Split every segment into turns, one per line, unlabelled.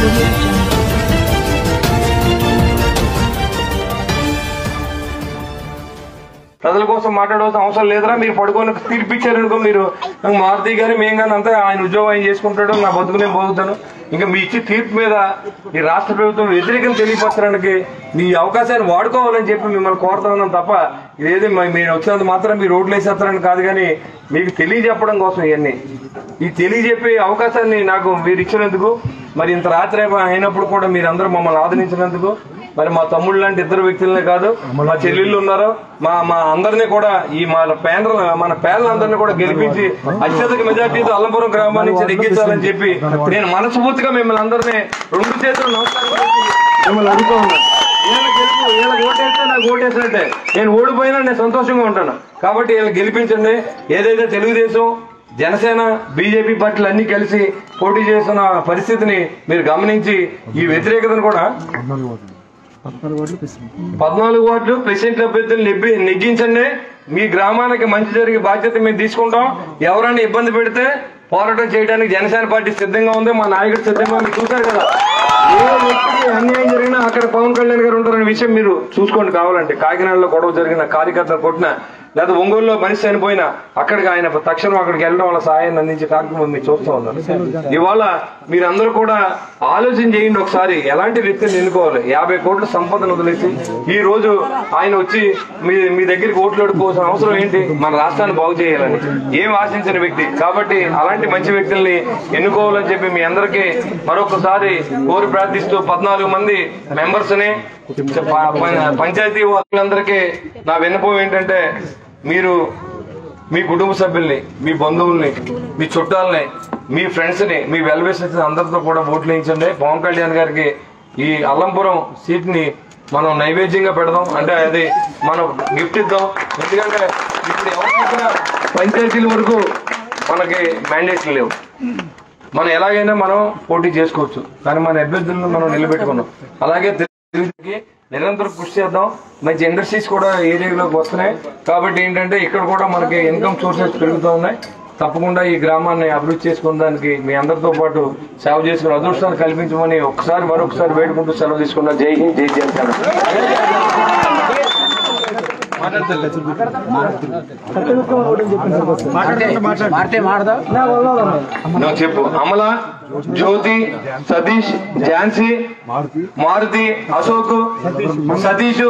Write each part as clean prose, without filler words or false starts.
ప్రజల కోసం మాట్లాడవలసిన అవసరం లేదురా, మీరు పడుకొని తీర్పిచ్చారనుకో, మీరు మారుతి గాని మేము కానీ అంతా ఆయన ఉద్యోగం ఆయన చేసుకుంటాడు, నా బతుకు నేను బతుకుతాను. ఇంకా మీ ఇచ్చి తీర్పు మీద ఈ రాష్ట్ర ప్రభుత్వం వ్యతిరేకం తెలియపరచడానికి మీ అవకాశాన్ని వాడుకోవాలని చెప్పి మిమ్మల్ని కోరుతా ఉన్నాం తప్ప ఇదేది మీరు వచ్చినంత మాత్రం మీరు రోడ్లు వేసేస్తారని కాదు, కానీ మీకు తెలియజెప్పడం కోసం ఇవన్నీ ఈ తెలియజెప్పే అవకాశాన్ని నాకు మీరు ఇచ్చినందుకు, మరి ఇంత రాత్రి అయినప్పుడు కూడా మీరందరూ మమ్మల్ని ఆదరించినందుకు, మరి మా తమ్ముళ్ళు లాంటి ఇద్దరు వ్యక్తులనే కాదు మా చెల్లెళ్ళు ఉన్నారు, మా అందరినీ కూడా ఈ మన పేదలందరినీ కూడా గెలిపించి అత్యధిక మెజార్టీతో అల్లంపురం గ్రామం నుంచి నెగ్గించాలని చెప్పి నేను మనస్ఫూర్తిగా మిమ్మల్ని అందరినీ 2 చేతులు నమస్కారం మిమ్మల్ని అడుగుతూ ఉన్నాను. వీళ్ళకి ఓటేస్తే నాకు ఓటేసినట్టే, నేను ఓడిపోయినా నేను సంతోషంగా ఉంటాను. కాబట్టి వీళ్ళకి గెలిపించండి. ఏదైతే తెలుగుదేశం జనసేన బీజేపీ పార్టీలు అన్ని కలిసి పోటీ చేస్తున్న పరిస్థితిని మీరు గమనించి ఈ వ్యతిరేకతను కూడా 14 వార్డులు ప్రెసిడెంట్ అభ్యర్థులు నెగ్గించండి. మీ గ్రామానికి మంచి జరిగే బాధ్యత మేము తీసుకుంటాం. ఎవరైనా ఇబ్బంది పెడితే పోరాటం చేయడానికి జనసేన పార్టీ సిద్ధంగా ఉంది, మా నాయకుడు సిద్ధంగా మీరు చూశారు కదా. ఏ వ్యక్తికి అన్యాయం జరిగినా అక్కడ పవన్ కళ్యాణ్ గారు ఉంటారనే విషయం మీరు చూసుకోండి. కావాలంటే కాకినాడలో గొడవ జరిగిన కార్యకర్తలు కొట్టిన, లేదా ఒంగోలులో మనిషి చనిపోయినా అక్కడికి ఆయన తక్షణం అక్కడికి వెళ్ళడం వల్ల సహాయాన్ని అందించే కార్యక్రమం మీరు చూస్తూ ఉన్నారు. ఇవాళ మీరందరూ కూడా ఆలోచన చేయండి ఒకసారి, ఎలాంటి వ్యక్తిని ఎన్నుకోవాలి. 50 కోట్ల సంపదను వదిలేసి ఈ రోజు ఆయన వచ్చి మీ దగ్గరికి ఓట్లు అడుకోవాల్సిన అవసరం ఏంటి? మన రాష్ట్రాన్ని బాగు చేయాలని ఏం ఆశించిన వ్యక్తి కాబట్టి అలాంటి మంచి వ్యక్తుల్ని ఎన్నుకోవాలని చెప్పి మీ అందరికీ మరొకసారి కోరి ప్రార్థిస్తూ 14 మంది మెంబర్స్ ని పంచాయతీ వాళ్ళందరికీ నా విన్నపం ఏంటంటే, మీరు మీ కుటుంబ సభ్యుల్ని, మీ బంధువుల్ని, మీ చుట్టాలని, మీ ఫ్రెండ్స్ ని, మీ వెల్ విషర్స్ అందరితో కూడా ఓట్లు వేయించండి. పవన్ కళ్యాణ్ గారికి ఈ అల్లంపురం సీట్ ని మనం నైవేద్యంగా పెడదాం, అంటే అది మనం గిఫ్ట్ ఇద్దాం. ఎందుకంటే ఇప్పుడు ఎవరైనా పంచాయతీల వరకు మనకి మ్యాండేట్లు లేవు, మనం ఎలాగైనా మనం పోటీ చేసుకోవచ్చు, కానీ మన అభ్యర్థులను మనం నిలబెట్టుకున్నాం. అలాగే నిరంతరం కృషి చేద్దాం. మంచి ఇండస్ట్రీస్ కూడా ఏరియాలోకి వస్తున్నాయి కాబట్టి ఏంటంటే ఇక్కడ కూడా మనకి ఇన్కమ్ సోర్సెస్ పెరుగుతూ ఉన్నాయి. తప్పకుండా ఈ గ్రామాన్ని అభివృద్ధి చేసుకున్న దానికి మీ అందరితో పాటు సేవ చేసుకుని అదృష్టాన్ని కల్పించమని మరొకసారి వేడుకుంటూ సెలవు తీసుకున్నా. జై హింద్, జై జనసేన. చెప్పు. అమల, జ్యోతి, సతీష్, ఝాన్సీ, మారుతి, అశోక్, సతీష్,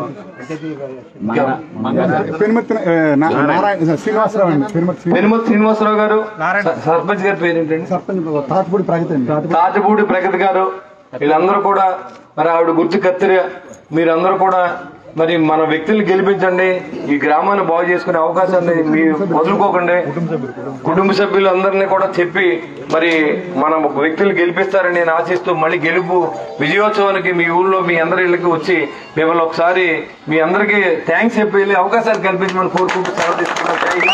పెనుమతి శ్రీనివాసరావు గారు, సర్పంచ్ గారి పేరేంటండి? తాటిపూడి ప్రగతి గారు. వీళ్ళందరూ కూడా మరి ఆవిడ గుర్తు కత్తిరి. మీరందరూ కూడా మరి మన వ్యక్తుల్ని గెలిపించండి. ఈ గ్రామాన్ని బాగు చేసుకునే అవకాశాన్ని మీరు వదులుకోకండి. కుటుంబ సభ్యులందరినీ కూడా చెప్పి మరి మన వ్యక్తులు గెలిపిస్తారని నేను ఆశిస్తూ మళ్ళీ గెలుపు విజయోత్సవానికి మీ ఊళ్ళో మీ అందరి ఇళ్ళకి వచ్చి మిమ్మల్ని ఒకసారి మీ అందరికీ థ్యాంక్స్ చెప్పి వెళ్ళి అవకాశాలు కల్పించమని కోరుకుంటూ సెలవు తీసుకున్నాను.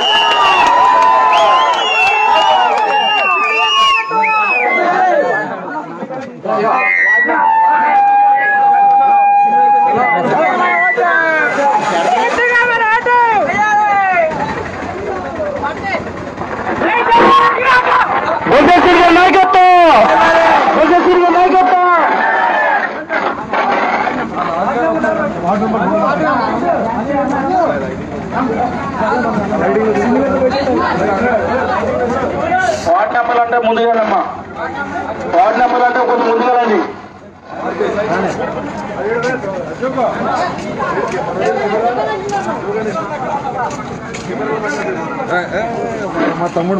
వార్డ్ నెంబర్లు అంటే ముందుగానమ్మా, వార్డ్ నెంబర్లు అంటే కొంచెం ముందుగానండి.
మా తమ్ముడు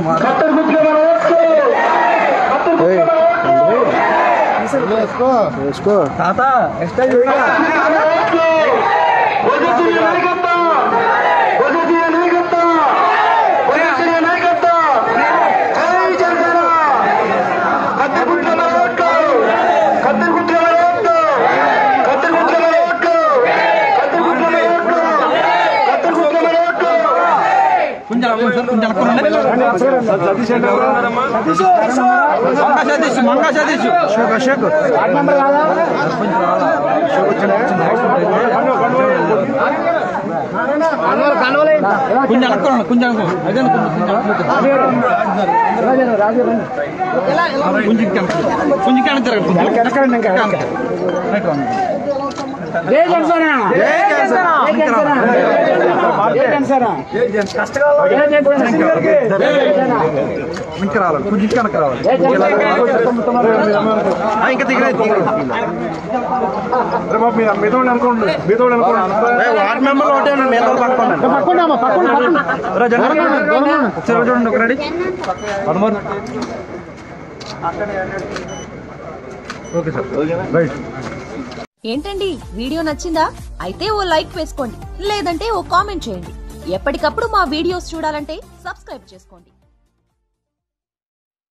తాత మంగా సతీష్ అశోక్ కొంచెం అనుకోండి కొంచెం ఇంకా రావాలి కొంచెం కనుక రావాలి ఇంకా మీతో అనుకోండి వార్డ్ మెంబర్ ఒకటే ఒకసారి చూడండి ఒక రెడీ ఓకే సార్ రైట్.
ఏంటండి వీడియో నచ్చిందా? అయితే ఓ లైక్ వేసుకోండి, లేదంటే ఓ కామెంట్ చేయండి. ఎప్పటికప్పుడు మా వీడియోస్ చూడాలంటే సబ్స్క్రైబ్ చేసుకోండి.